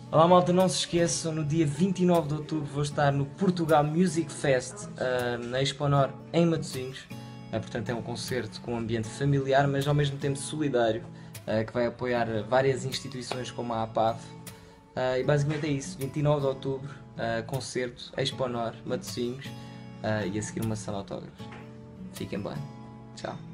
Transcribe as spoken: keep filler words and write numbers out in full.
Olá malta, não se esqueçam, no dia vinte e nove de outubro vou estar no Portugal Music Fest, ah, na Exponor, em Matosinhos. Ah, portanto é um concerto com um ambiente familiar, mas ao mesmo tempo solidário, ah, que vai apoiar várias instituições como a APAV. Ah, e basicamente é isso, vinte e nove de outubro, ah, concerto, Exponor, Matosinhos, ah, e a seguir uma sala de autógrafos. Fiquem bem. Tchau.